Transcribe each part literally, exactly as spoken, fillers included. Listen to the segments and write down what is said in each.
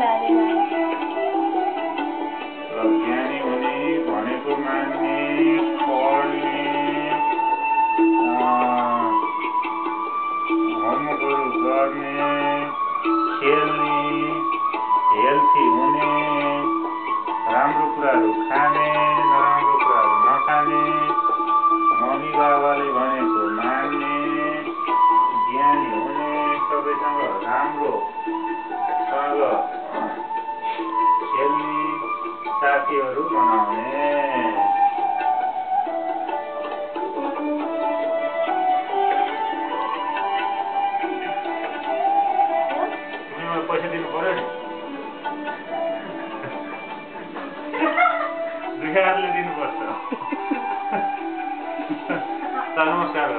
ज्ञानी हुने भनेको मान्ने पढ्ने होमवर्कहरू गर्ने खेल्ने हेल्थी हुने राम्रो कुराहरू खाने नराम्रो कुराहरू नखाने मम्मी बाबाले भनेको मान्ने ज्ञानी हुने सबैसँग राम्रोसँग खेल्ने साथीहरू बनाउने तिमीलाई पैसा दिनु पर्यो नि दुई हातले दिनुपर्छ नमस्कार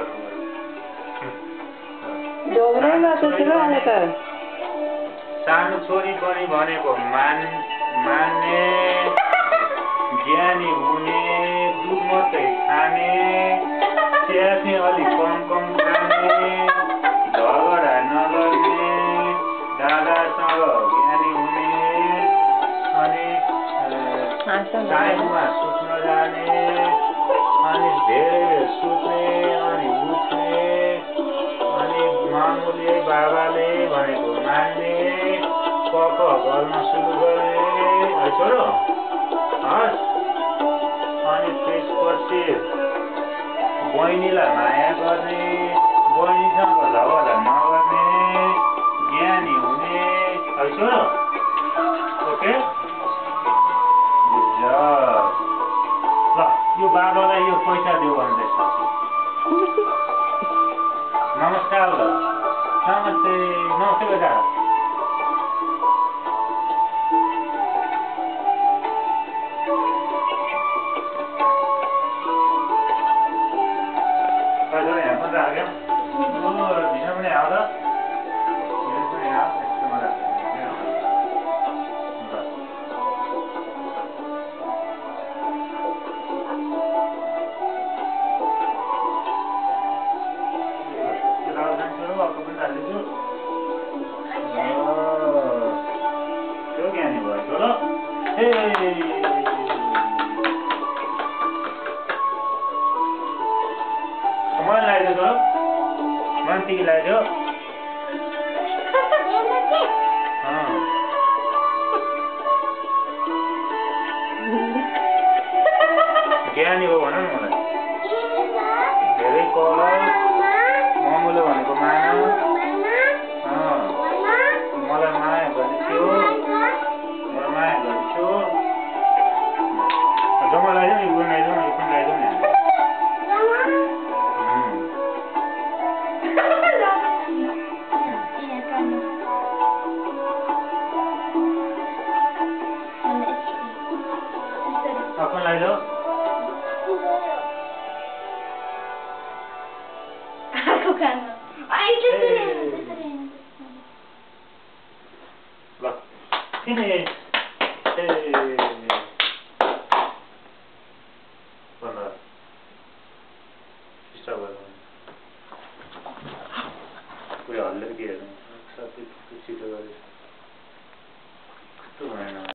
गर्नु सानो छोरी पनि भनेको मान मान्ने ज्ञानी हुने दुध मात्रै खाने चिया चाहिँ अलिक कम कम खाने झगडा नगर्ने दादासँग ज्ञानी हुने अनि टाइममा सुत्न जाने अनि धेरै बेर सुत्ने अनि उठ्ने अनि मामुले बाबाले भनेको मान्ने कप गर्न सुरु गर्ने है छोरो हस् अनि त्यसपछि बहिनीलाई माया गर्ने बहिनीसँग झगडा नगर्ने ज्ञानी हुने है छोरो ओके ल यो बाबालाई यो पैसा दियो भन्दैछ नमस्कार ल नमस्ते नमस्ते बेटा Kemana lah itu tuh? Manti lah itu. Ah. Kian ibu mana mulai? Dari kolot. Mau mulai mana ke mana? Ah. Mulai mana bercu? Mulai mana bercu? Jangan lagi ibu naik tu, ibu naik tu ni. Apa lagi tu? Aku kan. Ah itu tu. Lah, ini. Eh. Mana? Bisa berapa? Kau yang lagi ada, satu tu cerita lagi. Tu mana?